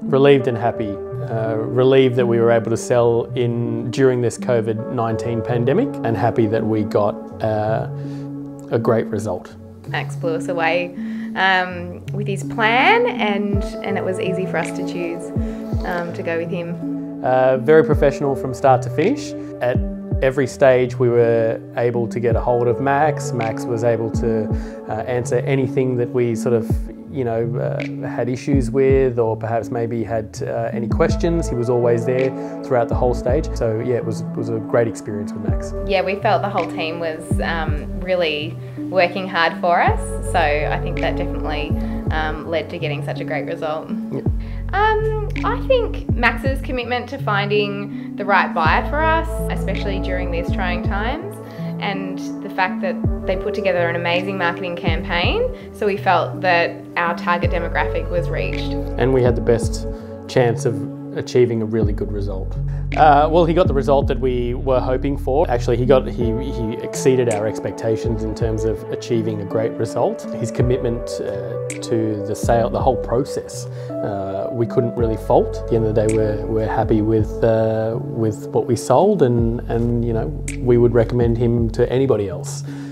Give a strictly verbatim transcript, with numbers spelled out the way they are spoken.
Relieved and happy. Uh, relieved that we were able to sell in during this COVID nineteen pandemic, and happy that we got uh, a great result. Max blew us away um, with his plan, and, and it was easy for us to choose um, to go with him. Uh, very professional from start to finish. At every stage we were able to get a hold of Max. Max was able to uh, answer anything that we sort of you know, uh, had issues with, or perhaps maybe had uh, any questions. He was always there throughout the whole stage. So yeah, it was, it was a great experience with Max. Yeah, we felt the whole team was um, really working hard for us. So I think that definitely um, led to getting such a great result. Yeah. Um, I think Max's commitment to finding the right buyer for us, especially during these trying times, and the fact that they put together an amazing marketing campaign, so we felt that our target demographic was reached. And we had the best chance of achieving a really good result. Uh, well, he got the result that we were hoping for. Actually, he got he, he exceeded our expectations in terms of achieving a great result. His commitment uh, to the sale, the whole process, uh, we couldn't really fault. At the end of the day, we're we're happy with uh, with what we sold, and and you know we would recommend him to anybody else.